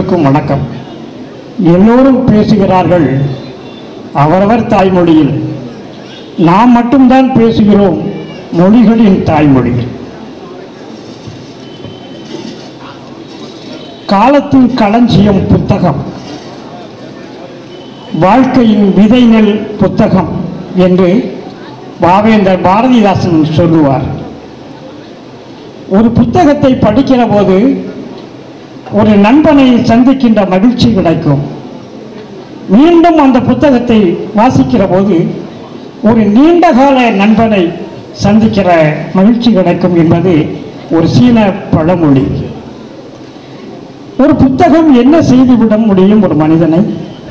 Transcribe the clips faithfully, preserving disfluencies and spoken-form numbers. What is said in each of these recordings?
எல்லோருக்கும் வணக்கம். எல்லோரும் பேசுகிறார்கள் அவரவர் தாய்மொழியில், நாம் மட்டும்தான் பேசுகிறோம் மொழிகளின் தாய்மொழியில். காலத்தின் களஞ்சியம் புத்தகம், வாழ்க்கையின் விதை நெல் புத்தகம் என்று பாவேந்தர் பாரதிதாசன் சொல்லுவார். ஒரு புத்தகத்தை படிக்கிற போது ஒரு நண்பனை சந்திக்கின்ற மகிழ்ச்சி கிடைக்கும். மீண்டும் அந்த புத்தகத்தை வாசிக்கிற போது ஒரு நீண்டகால நண்பனை சந்திக்கிற மகிழ்ச்சி கிடைக்கும் என்பது ஒரு சீன பழமொழி. ஒரு புத்தகம் என்ன செய்துவிட முடியும் ஒரு மனிதனை?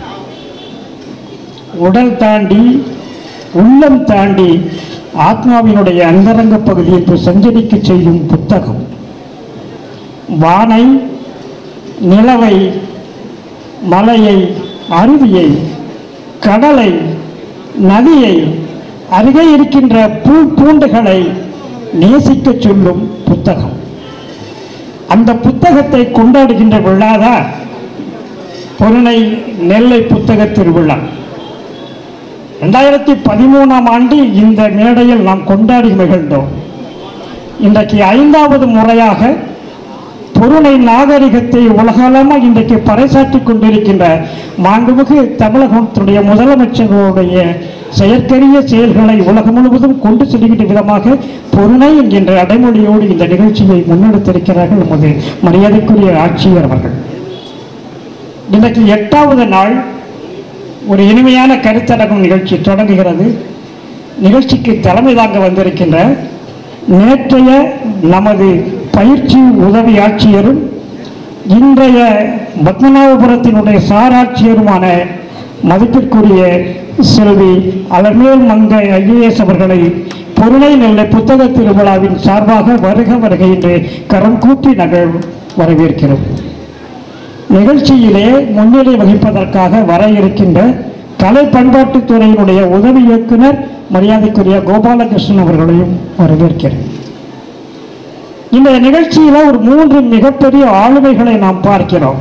உடல் தாண்டி உள்ளம் தாண்டி ஆத்மாவினுடைய அந்தரங்க பகுதியை சஞ்சரிக்க செய்யும் புத்தகம். வானை, நிலவை, மலையை, அருவியை, கடலை, நதியை, அருகே இருக்கின்ற பூ பூண்டுகளை நேசிக்க சொல்லும் புத்தகம். அந்த புத்தகத்தை கொண்டாடுகின்ற விழாதான் பொருணை நெல்லை புத்தக திருவிழா. ரெண்டாயிரத்தி பதிமூணாம் ஆண்டு இந்த மேடையில் நாம் கொண்டாடி மகிழ்ந்தோம். இன்றைக்கு ஐந்தாவது முறையாக பொருணை நாகரிகத்தை உலகளமாக இன்றைக்கு பறைசாற்றி கொண்டிருக்கின்ற மாண்புமிகு தமிழகத்தினுடைய முதலமைச்சர்களுடைய செயற்கரிய செயல்களை உலகம் முழுவதும் கொண்டு செல்கின்ற விதமாக பொருணை என்கின்ற அடைமொழியோடு இந்த நிகழ்ச்சியை முன்னெடுத்திருக்கிறார்கள் நமது மரியாதைக்குரிய ஆட்சியர் அவர்கள். இன்றைக்கு எட்டாவது நாள் ஒரு இனிமையான கருத்தரங்கம் நிகழ்ச்சி தொடங்குகிறது. நிகழ்ச்சிக்கு தலைமை தாங்க வந்திருக்கின்ற நேற்றைய நமது பயிற்சி உதவி ஆட்சியரும் இன்றைய பத்மநாபபுரத்தினுடைய சாராட்சியருமான மதிப்பிற்குரிய செல்வி அலர்மேல் மங்கை ஐஏஎஸ் அவர்களை பொருணை நெல்லை புத்தக திருவிழாவின் சார்பாக வருக வருகை என்று கரம் கூப்பி நாங்கள் வரவேற்கிறோம். நிகழ்ச்சியிலே முன்னிலை வகிப்பதற்காக வர இருக்கின்ற கலை பண்பாட்டுத்துறையினுடைய உதவி இயக்குனர் மரியாதைக்குரிய கோபாலகிருஷ்ணன் அவர்களையும் வரவேற்கிறேன். இந்த நிகழ்ச்சியில ஒரு மூன்று மிகப்பெரிய ஆளுமைகளை நாம் பார்க்கிறோம்.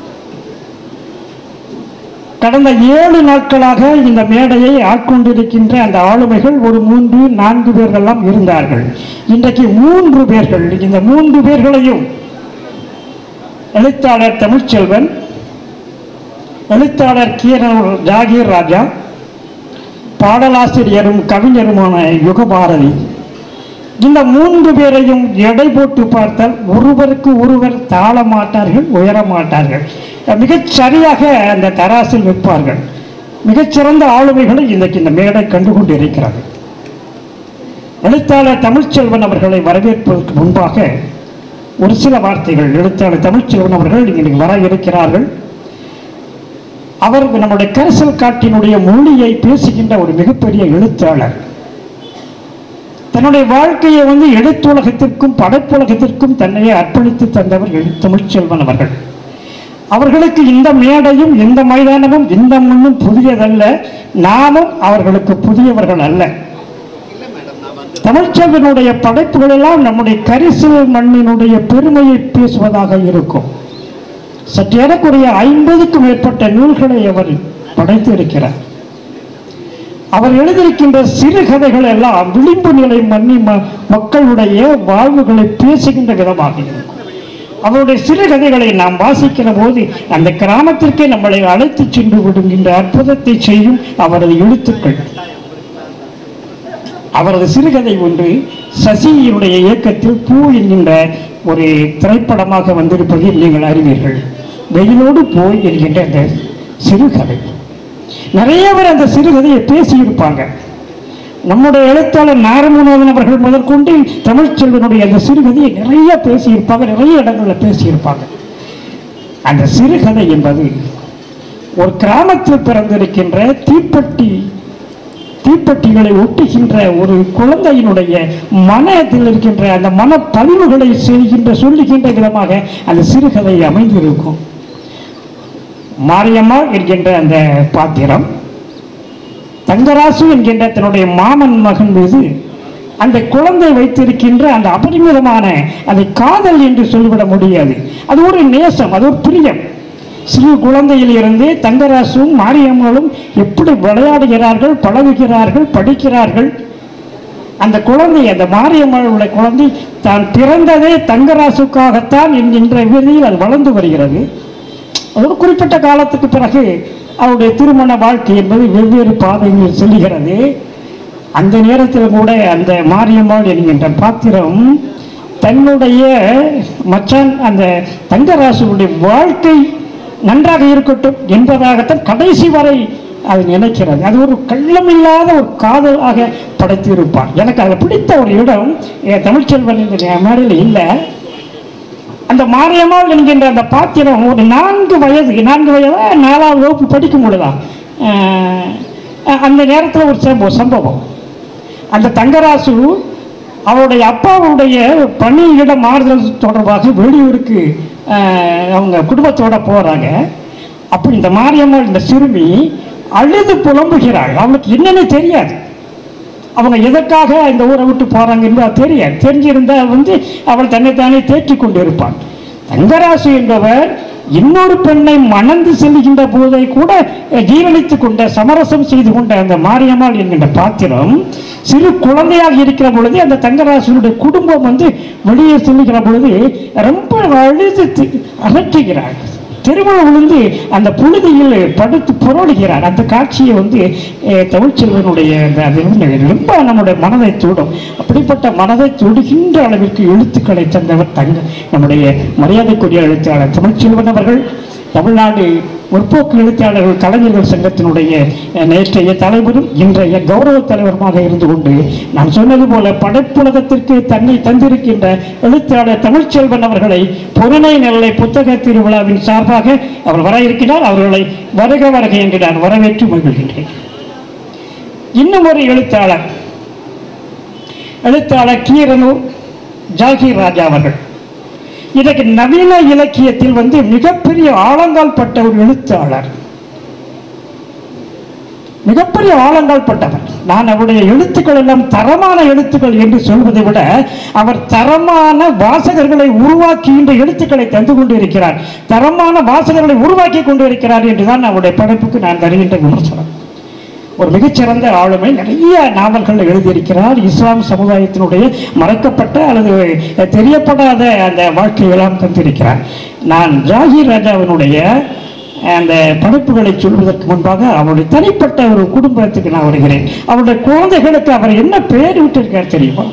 கடந்த ஏழு நாட்களாக இந்த மேடையை ஆட்கொண்டிருக்கின்ற அந்த ஆளுமைகள் ஒரு மூன்று நான்கு பேர்களெல்லாம் இருந்தார்கள். இன்றைக்கு மூன்று பேர்கள், இந்த மூன்று பேர்களையும் எழுத்தாளர் தமிழ்ச்செல்வன், எழுத்தாளர் கீரனூர் ஜாகீர் ராஜா, பாடலாசிரியரும் கவிஞருமான யுகபாரதி, இந்த மூன்று பேரையும் எடை போட்டு பார்த்தால் ஒருவருக்கு ஒருவர் தாழ மாட்டார்கள், உயர மாட்டார்கள். மிகச் சரியாக அந்த தராசில் வைப்பார்கள். மிகச்சிறந்த ஆளுமைகளை இன்றைக்கு இந்த மேடை கண்டுகொண்டு இருக்கிறார்கள். எழுத்தாளர் தமிழ்ச்செல்வன் அவர்களை வரவேற்பதற்கு முன்பாக ஒரு சில வார்த்தைகள். எழுத்தாளர் தமிழ்ச்செல்வன் அவர்கள் இன்றைக்கு வர இருக்கிறார்கள். அவர் நம்முடைய கரிசல் காட்டினுடைய மொழியை பேசுகின்ற ஒரு மிகப்பெரிய எழுத்தாளர். தன்னுடைய வாழ்க்கையை வந்து எழுத்துலகத்திற்கும் படைப்புலகத்திற்கும் தன்னையே அர்ப்பணித்து தந்தவர் தமிழ்ச்செல்வன் அவர்கள். அவர்களுக்கு இந்த மேடையும் இந்த மைதானமும் இந்த மண்ணும் புதியதல்ல, நாமும் அவர்களுக்கு புதியவர்கள் அல்ல. தமிழ்ச்செல்வனுடைய படைப்புகள் எல்லாம் நம்முடைய கரிசல் மண்ணினுடைய பெருமையை பேசுவதாக இருக்கும். சற்றேறக்குறைய ஐம்பதுக்கும் மேற்பட்ட நூல்களை அவர் படைத்து இருக்கிறார். அவர் எழுதியிருக்கின்ற சிறுகதைகள் எல்லாம் விளிம்பு நிலை மண்ணி மக்களுடைய வாழ்வுகளை பேசுகின்ற விதமாக இருக்கும். அவருடைய சிறுகதைகளை நாம் வாசிக்கிற போது அந்த கிராமத்திற்கே நம்மளை அழைத்து சென்று விடுகின்ற அற்புதத்தை செய்யும் அவரது எழுத்துக்கள். அவரது சிறுகதை ஒன்று சசியினுடைய இயக்கத்தில் பூ என்கின்ற ஒரு திரைப்படமாக வந்திருப்பதை நீங்கள் அறிவீர்கள். வெயிலோடு போய் என்கின்ற அந்த சிறுகதை நிறைய பேர் அந்த சிறுகதையை பேசியிருப்பாங்க. நம்முடைய எழுத்தாளர் நாரமுனோதன் அவர்கள் முதற்கொண்டு தமிழ்ச்செல்வனுடைய அந்த சிறுகதையை நிறைய பேசியிருப்பாங்க, நிறைய இடங்களில் பேசியிருப்பாங்க. அந்த சிறுகதை என்பது ஒரு கிராமத்தில் பிறந்திருக்கின்ற தீப்பெட்டி தீப்பெட்டிகளை ஒட்டுகின்ற ஒரு குழந்தையினுடைய மனத்தில் இருக்கின்ற அந்த மனப்பதிவுகளை செய்கின்ற சொல்லுகின்ற விதமாக அந்த சிறுகதை அமைந்திருக்கும். மாரியம்மா என்கின்ற அந்த பாத்திரம் தங்கராசு என்கின்ற தன்னுடைய மாமன் மகன் மீது அந்த குழந்தை வைத்திருக்கின்ற அந்த அபரிமிதமான அதை காதல் என்று சொல்லிவிட முடியாது. அது ஒரு நேசம், அது ஒரு பிரியம். சிறு குழந்தையில் இருந்து தங்கராசும் மாரியம்மாளும் எப்படி விளையாடுகிறார்கள், பழகுகிறார்கள், படிக்கிறார்கள். அந்த குழந்தை, அந்த மாரியம்மாளுடைய குழந்தை தான் பிறந்ததே தங்கராசுக்காகத்தான் என்கின்ற விதியில் அது வளர்ந்து வருகிறது. ஒரு குறிப்பிட்ட காலத்துக்கு பிறகு அவருடைய திருமண வாழ்க்கை என்பது வெவ்வேறு பாதைகளில் செல்கிறது. அந்த நேரத்தில் கூட அந்த மாரியம்மாள் என்கின்ற பாத்திரம் தன்னுடைய மச்சான் அந்த தங்கராசுடைய வாழ்க்கை நன்றாக இருக்கட்டும் என்பதாகத்தான் கடைசி வரை அது நினைக்கிறது. அது ஒரு கள்ளமில்லாத ஒரு காதலாக படைத்திருப்பான். எனக்கு அதை பிடித்த ஒரு இடம் தமிழ்ச்செல்வன் இந்த மேடையில் இல்லை. அந்த மாரியம்மாள் என்கின்ற அந்த பாத்திரம் ஒரு நான்கு வயது நான்கு வயதா நாலாவது வகுப்பு படிக்கும் பொழுதுதான் அந்த நேரத்தில் ஒரு சம்பவம் சம்பவம் அந்த தங்கராசு அவருடைய அப்பாவுடைய பணியிட மாறுதல் தொடர்பாக வெளியூருக்கு அவங்க குடும்பத்தோட போகிறாங்க. அப்படி இந்த மாரியம்மாள் இந்த சிறுமி அழுது புலம்புகிறாள். அவளுக்கு என்னன்னு தெரியாது, அவங்க எதற்காக இந்த ஊரை விட்டு போகிறாங்க என்பது தெரியாது. தெரிஞ்சிருந்தால் வந்து அவள் தன்னைத்தானே தேற்றி கொண்டு இருப்பாள். தங்கராசு என்பவர் இன்னொரு பெண்ணை மணந்து செல்கின்ற போதை கூட ஜீரணித்துக் கொண்ட சமரசம் செய்து கொண்ட அந்த மாரியம்மாள் என்கின்ற பாத்திரம் சிறு குழந்தையாக இருக்கிற பொழுது அந்த தங்கராசுடைய குடும்பம் வந்து வெளியே செல்லுகிற பொழுது ரொம்ப அழுது அகற்றுகிறார். தெருவில் விழுந்து அந்த புழுதியில் படுத்து புரளுகிறார். அந்த காட்சியை வந்து தமிழ்ச்செல்வனுடைய ரொம்ப நம்முடைய மனதை தூடும். அப்படிப்பட்ட மனதை தொடுகின்ற அளவிற்கு எழுத்துக்களை தந்தவர் தங்க நம்முடைய மரியாதைக்குரிய எழுத்தாளர் தமிழ்ச்செல்வன் அவர்கள். தமிழ்நாடு முற்போக்கு எழுத்தாளர்கள் கலைஞர்கள் சங்கத்தினுடைய நேற்றைய தலைவரும் இன்றைய கௌரவ தலைவருமாக இருந்து கொண்டு நான் சொன்னது போல படைப்புலகத்திற்கு தன்னை தந்திருக்கின்ற எழுத்தாளர் தமிழ்ச்செல்வன் அவர்களை பொருணை நெல்லை புத்தக திருவிழாவின் சார்பாக அவர் வர இருக்கிறார். அவர்களை வருக வருக என்று நான் வரவேற்று மகிழ்கின்றேன். இன்னும் ஒரு எழுத்தாளர் எழுத்தாளர் கீரனூர் ஜாகீர் ராஜா அவர்கள் இன்றைக்கு நவீன இலக்கியத்தில் வந்து மிகப்பெரிய ஆழங்கால் பட்ட ஒரு எழுத்தாளர், மிகப்பெரிய ஆழங்கால் பட்டவர். நான் அவருடைய எழுத்துக்கள் எல்லாம் தரமான எழுத்துக்கள் என்று சொல்வதை விட அவர் தரமான வாசகர்களை உருவாக்குகின்ற எழுத்துக்களை தந்து கொண்டு இருக்கிறார், தரமான வாசகர்களை உருவாக்கி கொண்டு இருக்கிறார் என்றுதான் அவருடைய படைப்புக்கு நான் தருகின்ற விமர்சனம். ஒரு மிகச்சிறந்த ஆளுமை, நிறைய நாவல்கள் எழுதியிருக்கிறார். இஸ்லாம் சமுதாயத்தினுடைய மறைக்கப்பட்ட அல்லது தெரியப்படாத அந்த வாழ்க்கையெல்லாம் தந்திருக்கிறார். நான் ஜாகீர் ராஜாவினுடைய அந்த படைப்புகளை சொல்வதற்கு முன்பாக அவருடைய தனிப்பட்ட ஒரு குடும்பத்துக்கு நான் வருகிறேன். அவருடைய குழந்தைகளுக்கு அவர் என்ன பெயர் விட்டிருக்கார் தெரியுமா?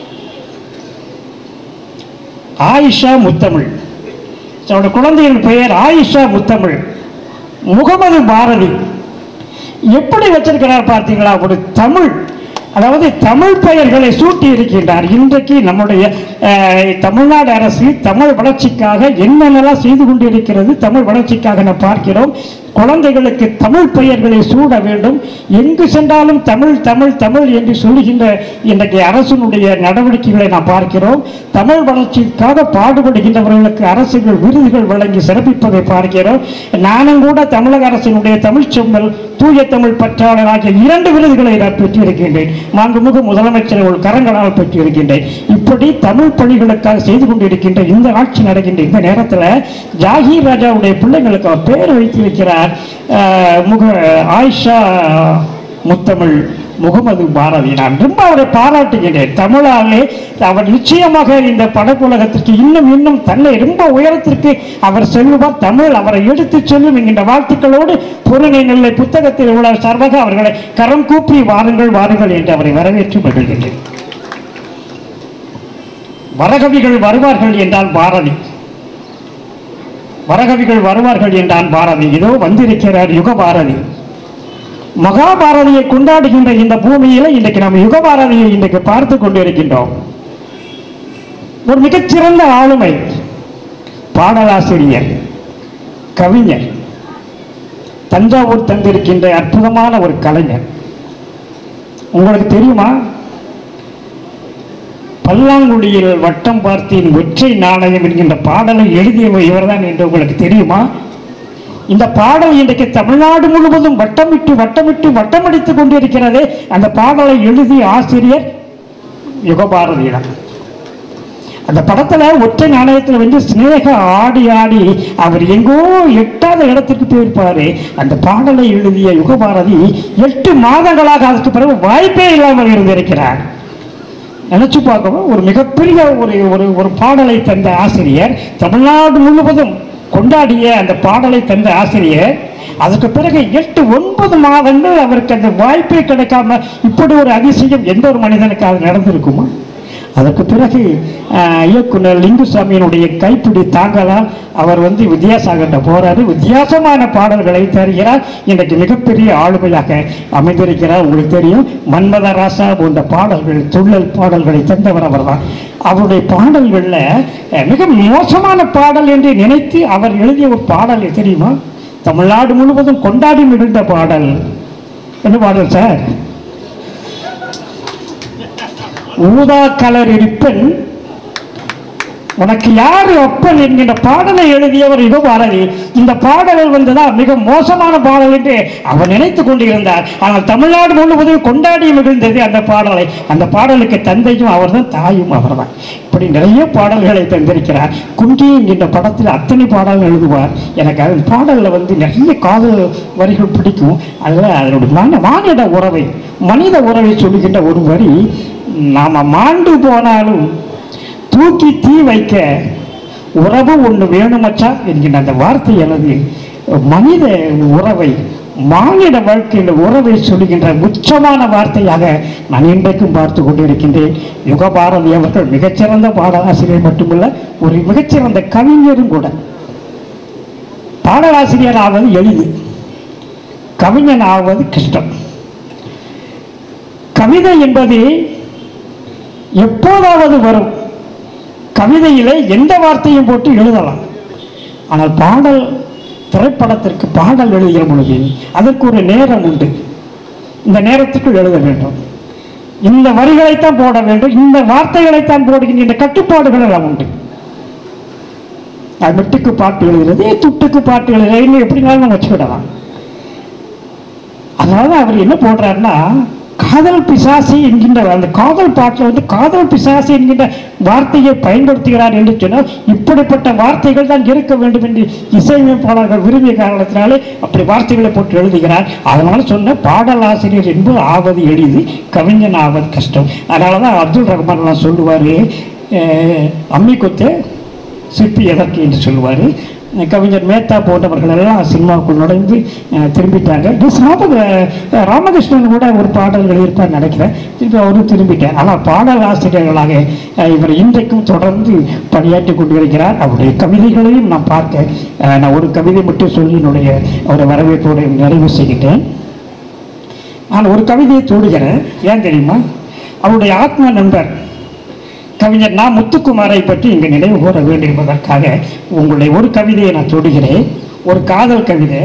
ஆயிஷா முத்தமிழ். அவருடைய குழந்தையின் பெயர் ஆயிஷா முத்தமிழ், முகமது பாரதி. எப்படி வச்சிருக்கிறார் பார்த்தீங்களா? ஒரு தமிழ், அதாவது தமிழ் பெயர்களை சூட்டி இருக்கின்றார். இன்றைக்கு நம்முடைய தமிழ்நாடு அரசு தமிழ் வளர்ச்சிக்காக என்னென்னலாம் செய்து கொண்டிருக்கிறது, தமிழ் வளர்ச்சிக்காக நாம் பார்க்கிறோம். குழந்தைகளுக்கு தமிழ் பெயர்களை சூட வேண்டும். எங்கு சென்றாலும் தமிழ் தமிழ் தமிழ் என்று சொல்லுகின்ற இன்றைக்கு அரசினுடைய நடவடிக்கைகளை நாம் பார்க்கிறோம். தமிழ் வளர்ச்சிக்காக பாடுபடுகின்றவர்களுக்கு அரசுகள் விருதுகள் வழங்கி சிறப்பிப்பதை பார்க்கிறோம். நானும் கூட தமிழக அரசினுடைய தமிழ் செம்மல் தூய தமிழ் பற்றாளர் ஆகிய இரண்டு விருதுகளை நான் பெற்றிருக்கின்றேன். மாண்புமிகு முதலமைச்சர் ஒரு கரங்களால் பெற்றிருக்கின்றேன். இப்படி தமிழ் பணிகளுக்காக செய்து கொண்டிருக்கின்ற இந்த ஆட்சி நடக்கின்ற இந்த நேரத்தில் ஜாகீர் ராஜாவுடைய பிள்ளைங்களுக்கு அவர் பெயர் வைத்திருக்கிறார் முக ஆயிஷா முத்தமிழ் முகமது பாரதி. நான் ரொம்ப அவரை பாராட்டுகின்றேன். தமிழாலே அவர் நிச்சயமாக இந்த படைப்புலகத்திற்கு இன்னும் இன்னும் தன்னை ரொம்ப உயரத்திற்கு அவர் செல்வார். தமிழ் அவரை எடுத்து செல்லும் என்கின்ற வாழ்த்துக்களோடு பொருணை நெல்லை புத்தகத்தில் உள்ள சார்பாக அவர்களை கரம் கூப்பி வாருங்கள் வாருங்கள் என்று அவரை வரவேற்று மகிழ்கின்றேன். வரகவிகள் வருவார்கள் என்றால் பாரதி, வரகவிகள் வருவார்கள் என்றான் பாரதி. இதோ வந்திருக்கிறார் யுக பாரதி. மகாபாரதியை கொண்டாடுகின்ற இந்த பூமியில இன்றைக்கு நாம் யுக பாரதியை இன்றைக்கு பார்த்து கொண்டிருக்கின்றோம். ஒரு மிகச்சிறந்த ஆளுமை, பாடலாசிரியர், கவிஞர், தஞ்சாவூர் தந்திருக்கின்ற அற்புதமான ஒரு கலைஞர். உங்களுக்கு தெரியுமா? பல்லாங்குழியில் வட்டம் பார்த்தேன் ஒற்றை நாணயம் என்கின்ற பாடலை எழுதியவர் இவர்தான் என்று உங்களுக்கு தெரியுமா? இந்த பாடல் இன்றைக்கு தமிழ்நாடு முழுவதும் வட்டமிட்டு வட்டமிட்டு வட்டமடித்துக் கொண்டிருக்கிறது. அந்த பாடலை எழுதிய ஆசிரியர் யுகபாரதிதான். அந்த படத்துல ஒற்றை நாணயத்தில் வந்து சிநேக ஆடி ஆடி அவர் எங்கோ எட்டாத இடத்துக்கு போயிருப்பாரு. அந்த பாடலை எழுதிய யுகபாரதி எட்டு மாதங்களாக அதுக்கு பிறகு வாய்ப்பே இல்லாமல் இருந்திருக்கிறார். நினைச்சு பார்க்கவும் ஒரு மிகப்பெரிய ஒரு ஒரு ஒரு பாடலை தந்த ஆசிரியர், தமிழ்நாடு முழுவதும் கொண்டாடிய அந்த பாடலை தந்த ஆசிரியர், அதுக்கு பிறகு எட்டு ஒன்பது மாதங்கள் அவருக்கு அந்த வாய்ப்பே கிடைக்காம இப்படி ஒரு அதிசயம் எந்த ஒரு மனிதனுக்கு அது நடந்திருக்குமா? அதற்கு பிறகு இயக்குனர் லிங்குசாமியினுடைய கைப்பிடி தாங்கலால் அவர் வந்து வித்யாசாகர்கிட்ட போறாரு. வித்தியாசமான பாடல்களை தருகிறார். இன்றைக்கு மிகப்பெரிய ஆளுமையாக அமைந்திருக்கிறார். உங்களுக்கு தெரியும், மன்மத ராசா போன்ற பாடல்கள், துள்ளல் பாடல்களை தந்தவர் அவர் தான். அவருடைய பாடல்கள்ல மிக மோசமான பாடல் என்று நினைத்து அவர் எழுதிய ஒரு பாடல் தெரியுமா? தமிழ்நாடு முழுவதும் கொண்டாடி மிகுந்த பாடல். என்ன பாடல் சார்? ஊதா கலர் இருப்பன் உனக்கு யாரு அப்பன் என்கின்ற பாடலை எழுதியவர் யுகபாரதி. இந்த பாடல்கள் வந்துதான் மிக மோசமான பாடல் என்று அவர் நினைத்து கொண்டிருந்தார். ஆனால் தமிழ்நாடு முழுவதும் கொண்டாடி மகிழ்ந்தது அந்த பாடலை. அந்த பாடலுக்கு தந்தையும் அவர் தான், தாயும் அவர் தான். இப்படி நிறைய பாடல்களை தந்திருக்கிறார். குங்கி என்கின்ற படத்தில் அத்தனை பாடல்கள் எழுதுவார். எனக்கு அந்த பாடலில் வந்து நிறைய காதல் வரிகள் பிடிக்கும். அதில் அதனுடைய மன மானிட உறவை, மனித உறவை சொல்லுகின்ற ஒரு வரி, நாம மாண்டு போனாலும் தூக்கி தீ வைக்க உறவு ஒன்று வேணுமச்சா என்கின்ற அந்த வார்த்தை எனது மனித உறவை, மானிட வாழ்க்கையில் உறவை சொல்லுகின்ற உச்சமான வார்த்தையாக நான் இன்றைக்கும் பார்த்து கொண்டிருக்கின்றேன். யுகபாரதி அவர்கள் மிகச்சிறந்த பாடலாசிரியர் மட்டுமல்ல, ஒரு மிகச்சிறந்த கவிஞரும் கூட. பாடலாசிரியர் ஆவது எளிது, கவிஞன் ஆவது கஷ்டம். கவிதை என்பது எப்போதாவது வரும். கவிதையிலே எந்த வார்த்தையும் போட்டு எழுதலாம். ஆனால் பாடல், திரைப்படத்திற்கு பாடல் எழுதுகிற பொழுது அதற்கு ஒரு நேரம் உண்டு. இந்த நேரத்துக்குள் எழுத வேண்டும், இந்த வரிகளைத்தான் போட வேண்டும், இந்த வார்த்தைகளைத்தான் போடுகின்ற இந்த கட்டுப்பாடுகள் எல்லாம் உண்டு. அது மெட்டுக்கு பாட்டு எழுதுறது, துட்டுக்கு பாட்டு எழுதுறது, எப்படினாலும் நம்ம வச்சுக்கிடலாம். அதனால அவர் என்ன போடுறாருன்னா, காதல் பிசாசி என்கின்ற அந்த காதல் பாட்டில் வந்து காதல் பிசாசி என்கின்ற வார்த்தையை பயன்படுத்துகிறார் என்று சொன்னால், இப்படிப்பட்ட வார்த்தைகள் தான் இருக்க வேண்டும் என்று இசையமைப்பாளர்கள் விரும்பிய காரணத்தினாலே அப்படி வார்த்தைகளை போட்டு எழுதுகிறார். அதனால சொன்ன பாடலாசிரியர் என்பது ஆவது எளிது, கவிஞன் ஆவது கஷ்டம். அதனால தான் அப்துல் ரஹ்மான் சொல்லுவார், அம்மி கொத்து சிற்பி எதற்கு என்று சொல்லுவார். கவிஞர் மேத்தா போன்றவர்கள் எல்லாம் சினிமாவுக்குள் நுழைந்து திரும்பிட்டாங்க. ராமகிருஷ்ணன் கூட ஒரு பாடல் எழுதியிருப்பார் நினைக்கிறேன், திருப்பி அவரும் திரும்பிட்டார். ஆனால் பாடல் ஆசிரியர்களாக இவர் இன்றைக்கும் தொடர்ந்து பணியாற்றி கொண்டிருக்கிறார். அவருடைய கவிதைகளையும் நான் பார்க்க, நான் ஒரு கவிதை மட்டும் சொல்லி என்னுடைய அவருடைய வரவேற்போடு நிறைவு செய்கிட்டேன். நான் ஒரு கவிதையை தொடுகிறேன். ஏன் தெரியுமா? அவருடைய ஆத்ம நண்பர் கவிஞர் நான் முத்துக்குமாரை பற்றி இங்கு நினைவு கூற வேண்டும் என்பதற்காக உங்களுடைய ஒரு கவிதையை நான் தொடுகிறேன். ஒரு காதல் கவிதை.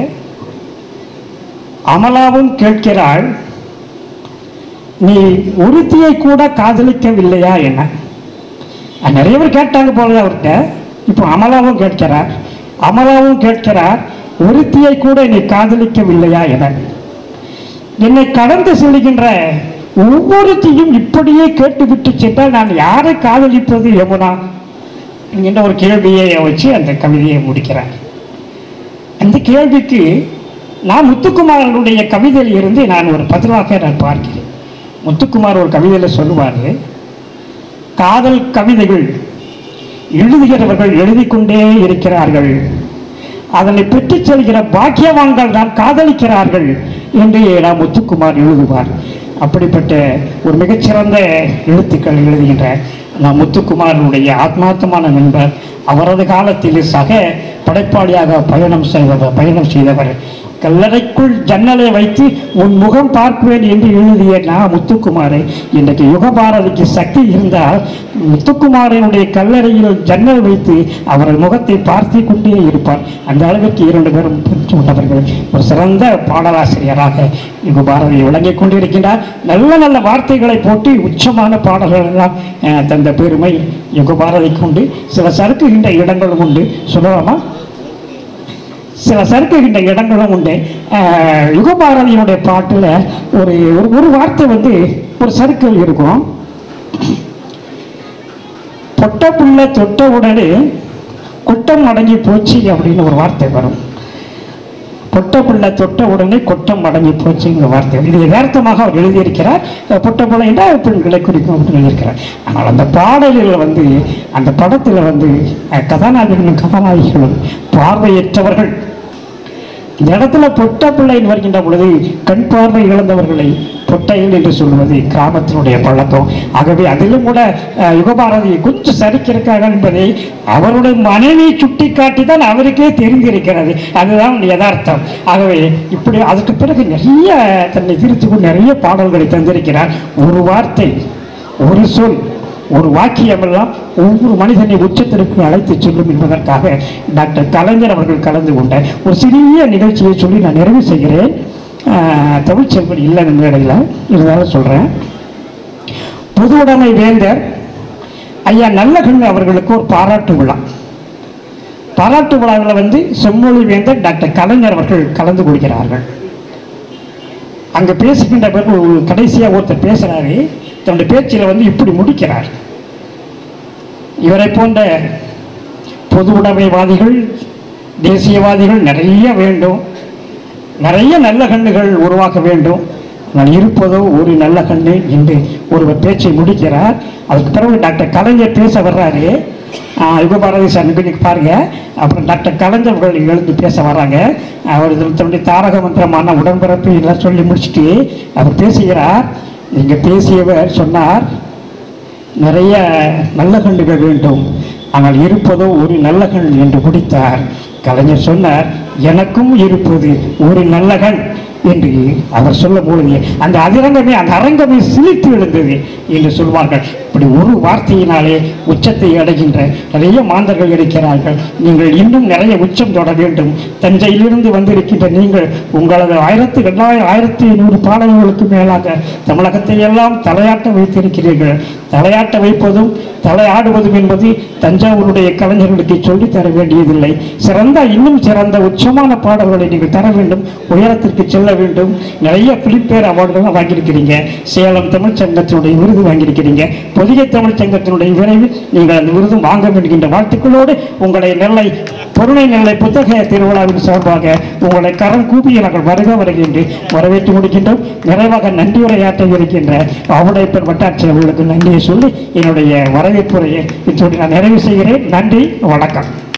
அமலாவும் கேட்கிறாள், நீ ஒருத்தியை கூட காதலிக்கவில்லையா என்ன? நிறைய பேர் கேட்டாங்க போல அவர்கிட்ட. இப்போ அமலாவும் கேட்கிறார், அமலாவும் கேட்கிறார், ஒருத்தியை கூட நீ காதலிக்கவில்லையா என? என்னை கடந்து செல்கின்ற ஒவ்வொருத்தையும் இப்படியே கேட்டுவிட்டு சென்றால் நான் யாரை காதலிப்பது யமுனா என்கின்ற ஒரு கேள்வியை வச்சு அந்த கவிதையை முடிக்கிறார். அந்த கேள்விக்கு நான் முத்துக்குமாரனுடைய கவிதையில் இருந்து நான் ஒரு பதிலாக நான் பார்க்கிறேன். முத்துக்குமார் ஒரு கவிதையில் சொல்லுவார், காதல் கவிதைகள் எழுதுகிறவர்கள் எழுதி கொண்டே இருக்கிறார்கள், அதனை பெற்றுச் செல்கிற பாக்கியவான்கள் தான் காதலிக்கிறார்கள் என்று நான் முத்துக்குமார் எழுதுவார். அப்படிப்பட்ட ஒரு மிகச்சிறந்த எழுத்துக்கள் எழுதுகின்ற நான் முத்துக்குமாரனுடைய ஆத்மார்த்தமான நண்பர். அவரது காலத்தில் சக படைப்பாளியாக பயணம் செய்தவர் பயணம் செய்தவர் கல்லறைக்குள் ஜன்னலை வைத்து உன் முகம் பார்ப்பேன் என்று எழுதிய நான் முத்துக்குமாரை இன்றைக்கு யுகபாரதிக்கு சக்தி இருந்தால் முத்துக்குமாரனுடைய கல்லறையில் ஜன்னல் வைத்து அவரது முகத்தை பார்த்து கொண்டே இருப்பார். அந்த அளவிற்கு இரண்டு பேரும் உள்ளவர்கள். ஒரு சிறந்த பாடலாசிரியராக யுகபாரதி விளங்கிக் கொண்டிருக்கின்றார். நல்ல நல்ல வார்த்தைகளை போட்டு உச்சமான பாடல்கள் எல்லாம் தந்த பெருமை யுகபாரதிக்கு உண்டு. சில சறுக்குகின்ற இடங்களும் உண்டு. சொல்லலாமா? சில சறுக்குகின்ற இடங்களும் உண்டு. யுகபாரதியினுடைய பாட்டில் ஒரு ஒரு வார்த்தை வந்து ஒரு சறுக்கல் இருக்கும். பொட்ட புள்ள தொட்ட உடனே கொட்டம் அடங்கி போச்சு அப்படின்னு ஒரு வார்த்தை வரும். பொட்ட பிள்ளை தொட்ட உடனே கொட்டம் அடங்கி போச்சுங்கிற வார்த்தை இது யதார்த்தமாக அவர் எழுதியிருக்கிறார். பொட்ட பிள்ளை என்றால் பெண்களை குறிக்கும் அப்படின்னு எழுதியிருக்கிறார். ஆனால் அந்த பாடல்களில் வந்து அந்த படத்தில் வந்து கதாநாயகர்களும் கதாநாயகிகளும் பார்வையற்றவர்கள். இந்த இடத்துல பொட்ட பிள்ளைன்னு வருகின்ற பொழுது கண் பார்வை இழந்தவர்களை பொட்டைகள் என்று சொல்வது கிராமத்தினுடைய பழக்கம். ஆகவே அதிலும் கூட யுகபாரதி கொஞ்சம் சரிக்கிறக்காக என்பதை அவருடைய மனைவி சுட்டி காட்டி தான் அவருக்கே தெரிந்திருக்கிறது. அதுதான் யதார்த்தம். ஆகவே இப்படி அதுக்கு பிறகு நிறைய தன்னை திருத்திக்கு நிறைய பாடல்களை தந்திருக்கிறார். ஒரு வார்த்தை, ஒரு சொல், ஒரு வாக்கியமெல்லாம் ஒவ்வொரு மனிதனை உச்சத்திற்கு அழைத்து செல்லும் என்பதற்காக டாக்டர் கலைஞர் அவர்கள் கலந்து கொண்ட ஒரு சிறிய நிகழ்ச்சியை சொல்லி நான் நிறைவு செய்கிறேன். தமிழ்ச்செல்வன் இல்லை என்ற இடையில இருந்தாலும் சொல்கிறேன். பொது உடைமை வேந்தர் ஐயா நல்லகண்ணு அவர்களுக்கு ஒரு பாராட்டு விழா. பாராட்டு விழாவில் வந்து செம்மொழி வேந்தர் டாக்டர் கலைஞர் அவர்கள் கலந்து கொள்கிறார்கள். அங்கே பேசுகின்ற பிறகு கடைசியாக ஒருத்தர் பேசுகிறாரு. தன்னுடைய பேச்சில் வந்து இப்படி முடிக்கிறார். இவரை போன்ற பொது உடைமைவாதிகள், தேசியவாதிகள் நிறைய வேண்டும், நிறைய நல்ல கண்ணுகள் உருவாக்க வேண்டும். நான் இருப்பதோ ஒரு நல்ல கண்ணு என்று ஒருவர் பேச்சை முடிக்கிறார். அதுக்கு பிறகு டாக்டர் கலைஞர் பேச வர்றாரு. யுகபாரதி சார் இன்னைக்கு பாருங்க. அப்புறம் டாக்டர் கலைஞர் அவர்கள் எழுந்து பேச வர்றாங்க. அவர் தன்னுடைய தாரக மந்திரமான உடன்பிறப்பு எல்லாம் சொல்லி முடிச்சுட்டு அவர் பேசுகிறார். நீங்க பேசியவர் சொன்னார், நிறைய நல்ல கண்ணுகள் வேண்டும், ஆனால் இருப்பதோ ஒரு நல்ல கண் என்று முடித்தார். கலைஞர் சொன்னார், எனக்கும் இருப்பது ஒரு நல்ல கண் என்று அவர் சொல்லும் பொழுது அந்த அதிரங்கமே அந்த அரங்கமே சிலித்து எழுந்தது என்று சொல்வார்கள். இப்படி ஒரு வார்த்தையினாலே உச்சத்தை அடைகின்ற நிறைய மாந்தர்கள் இருக்கிறார்கள். நீங்கள் இன்னும் நிறைய உச்சம் தொட வேண்டும். தஞ்சையிலிருந்து வந்திருக்கின்ற நீங்கள் உங்களது ஆயிரத்தி ரெண்டாயிரம் ஆயிரத்தி ஐநூறு பாடல்களுக்கு மேலாக தமிழகத்தை எல்லாம் தலையாட்ட வைத்திருக்கிறீர்கள். தலையாட்ட வைப்பதும் தலையாடுவதும் என்பது தஞ்சாவூருடைய கலைஞர்களுக்கு சொல்லித் தர வேண்டியதில்லை. சிறந்த இன்னும் சிறந்த உச்சமான பாடல்களை நீங்கள் தர வேண்டும், உயரத்திற்கு செல்ல வேண்டும். நிறைய பிலிப்பேர் அவார்டுகள் வாங்கியிருக்கிறீங்க. சேலம் தமிழ் சங்கத்தினுடைய விருது வாங்கியிருக்கிறீங்க. பொதிகை தமிழ் சங்கத்தினுடைய விரைவில் நீங்கள் அந்த விருது வாங்க வேண்டுகின்ற வாழ்த்துக்களோடு உங்களை நெல்லை பொருளை நெல்லை புத்தக திருவிழாவின் சார்பாக உங்களை கரம் கூப்பிய நாங்கள் வருக வருகின்ற வரவேற்று முடிக்கின்றோம். நிறைவாக நன்றியுரையாற்ற இருக்கின்ற ஆவுடையப்பர் வட்டாட்சியர் அவர்களுக்கு நன்றியை சொல்லி என்னுடைய வரவேற்புரையை இத்தோடு நான் நிறைவு செய்கிறேன். நன்றி, வணக்கம்.